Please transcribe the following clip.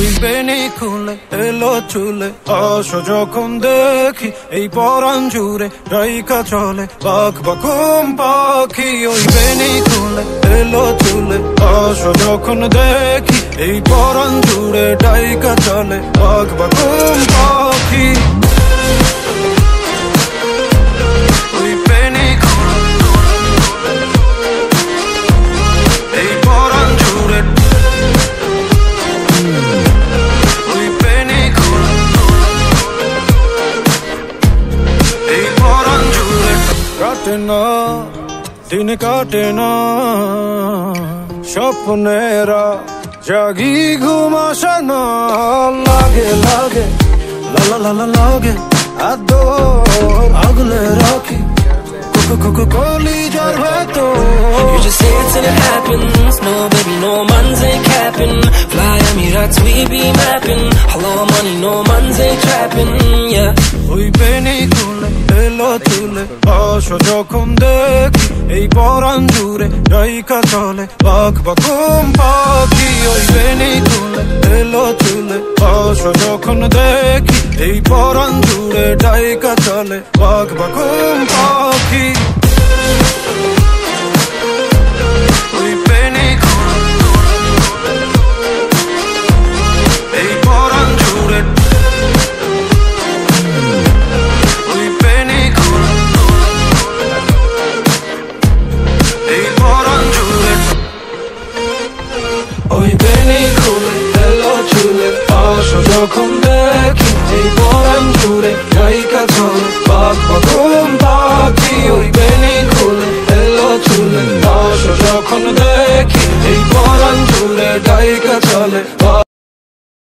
ওই বেনি খুলে এলো চুলে আসো যখন দেখি এই পরাণ জুড়ে ডাইকা চলে বাঘ বাকুম পাখি। ওই বেনি খুলে এলো চুলে আসো যখন দেখি এই পরাণ জুড়ে ডাইকা চলে বাঘ বাকুম পাখি। কাটে না দিন কাটে না স্বপ্নেরা জাগি ঘুম আসে না লাগে লাগে লালা লালা লাগে আদর আগলে রাখি কলিজার ভেতর। You just say it till it happens. No baby, no man's ain't capping. Fly Emirates, we be mapping. Hello money, no man's ain't trapping. Yeah. ওই বেনি খুলে এলো চুলে আসো যখন দেখি এই পরাণ জুড়ে ডাইকা চলে বাঘ বাকুম পাখি। ওই বেনি খুলে এলো চুলে আসো যখন দেখি এই পরাণ জুড়ে ডাইকা চলে বাঘ বাকুম পাখি। ওই বেনি খুলে এলো চুলে আসো যখন দেখি এই পরাণ জুড়ে ডাইকা চলে বাঘ বাকুম পাখি। ওই বেনি খুলে এলো চুলে আসো যখন দেখি এই পরাণ জুড়ে ডাইকা চলে।